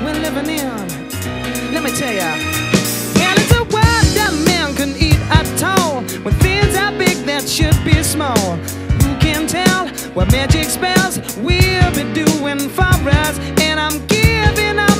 we're living in. Let me tell ya. And it's a world that man can eat at all, when things are big that should be small. Who can tell what magic spells we'll be doing for us? And I'm giving up